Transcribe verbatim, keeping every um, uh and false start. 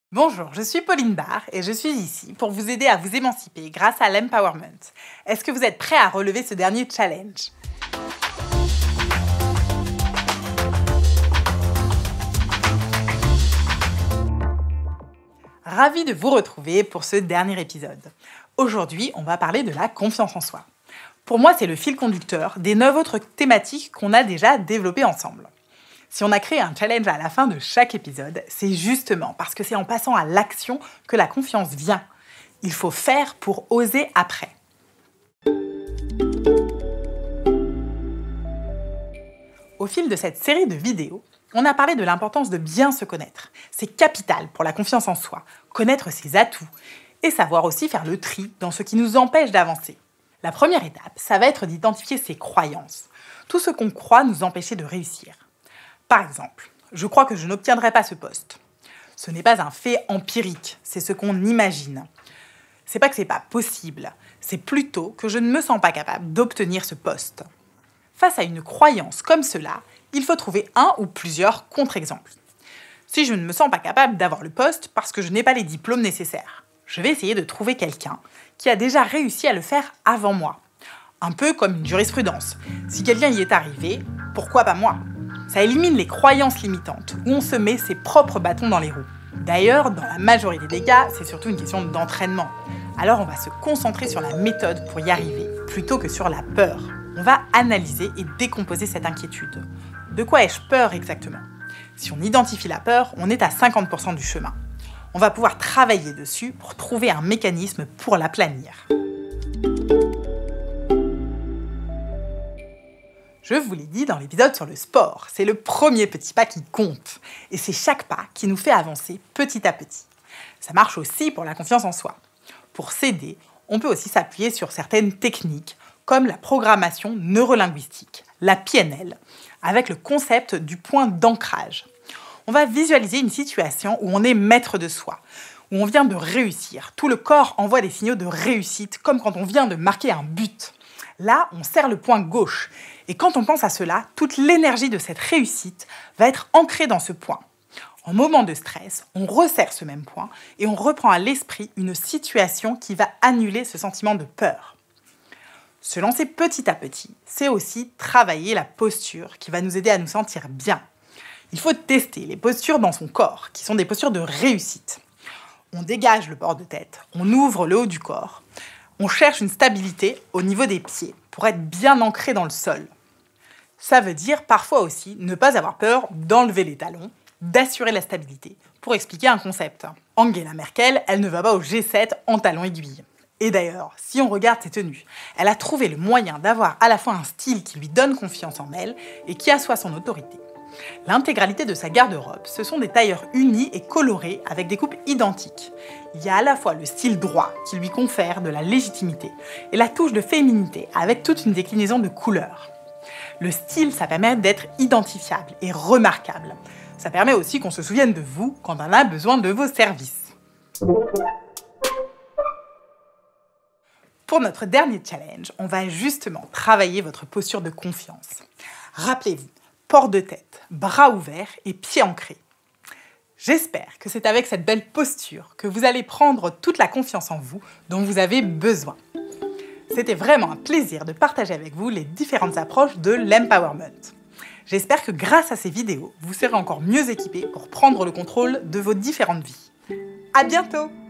Bonjour, je suis Pauline Barre et je suis ici pour vous aider à vous émanciper grâce à l'empowerment. Est-ce que vous êtes prêt à relever ce dernier challenge? Ravi de vous retrouver pour ce dernier épisode. Aujourd'hui, on va parler de la confiance en soi. Pour moi, c'est le fil conducteur des neuf autres thématiques qu'on a déjà développées ensemble. Si on a créé un challenge à la fin de chaque épisode, c'est justement parce que c'est en passant à l'action que la confiance vient. Il faut faire pour oser après. Au fil de cette série de vidéos, on a parlé de l'importance de bien se connaître. C'est capital pour la confiance en soi, connaître ses atouts et savoir aussi faire le tri dans ce qui nous empêche d'avancer. La première étape, ça va être d'identifier ses croyances, tout ce qu'on croit nous empêcher de réussir. Par exemple, je crois que je n'obtiendrai pas ce poste. Ce n'est pas un fait empirique, c'est ce qu'on imagine. C'est pas que c'est pas possible, c'est plutôt que je ne me sens pas capable d'obtenir ce poste. Face à une croyance comme cela, il faut trouver un ou plusieurs contre-exemples. Si je ne me sens pas capable d'avoir le poste parce que je n'ai pas les diplômes nécessaires, je vais essayer de trouver quelqu'un qui a déjà réussi à le faire avant moi. Un peu comme une jurisprudence. Si quelqu'un y est arrivé, pourquoi pas moi ? Ça élimine les croyances limitantes, où on se met ses propres bâtons dans les roues. D'ailleurs, dans la majorité des cas, c'est surtout une question d'entraînement. Alors on va se concentrer sur la méthode pour y arriver, plutôt que sur la peur. On va analyser et décomposer cette inquiétude. De quoi ai-je peur exactement ? Si on identifie la peur, on est à cinquante pour cent du chemin. On va pouvoir travailler dessus pour trouver un mécanisme pour l'aplanir. Je vous l'ai dit dans l'épisode sur le sport, c'est le premier petit pas qui compte. Et c'est chaque pas qui nous fait avancer petit à petit. Ça marche aussi pour la confiance en soi. Pour s'aider, on peut aussi s'appuyer sur certaines techniques, comme la programmation neurolinguistique, la P N L, avec le concept du point d'ancrage. On va visualiser une situation où on est maître de soi, où on vient de réussir. Tout le corps envoie des signaux de réussite, comme quand on vient de marquer un but. Là, on serre le poing gauche. Et quand on pense à cela, toute l'énergie de cette réussite va être ancrée dans ce point. En moment de stress, on resserre ce même point et on reprend à l'esprit une situation qui va annuler ce sentiment de peur. Se lancer petit à petit, c'est aussi travailler la posture qui va nous aider à nous sentir bien. Il faut tester les postures dans son corps, qui sont des postures de réussite. On dégage le bord de tête, on ouvre le haut du corps. On cherche une stabilité au niveau des pieds pour être bien ancré dans le sol. Ça veut dire parfois aussi ne pas avoir peur d'enlever les talons, d'assurer la stabilité. Pour expliquer un concept, Angela Merkel, elle ne va pas au G sept en talons aiguilles. Et d'ailleurs, si on regarde ses tenues, elle a trouvé le moyen d'avoir à la fois un style qui lui donne confiance en elle et qui assoit son autorité. L'intégralité de sa garde-robe, ce sont des tailleurs unis et colorés avec des coupes identiques. Il y a à la fois le style droit qui lui confère de la légitimité et la touche de féminité avec toute une déclinaison de couleurs. Le style, ça permet d'être identifiable et remarquable. Ça permet aussi qu'on se souvienne de vous quand on a besoin de vos services. Pour notre dernier challenge, on va justement travailler votre posture de confiance. Rappelez-vous, port de tête, bras ouverts et pieds ancrés. J'espère que c'est avec cette belle posture que vous allez prendre toute la confiance en vous dont vous avez besoin. C'était vraiment un plaisir de partager avec vous les différentes approches de l'empowerment. J'espère que grâce à ces vidéos, vous serez encore mieux équipés pour prendre le contrôle de vos différentes vies. À bientôt!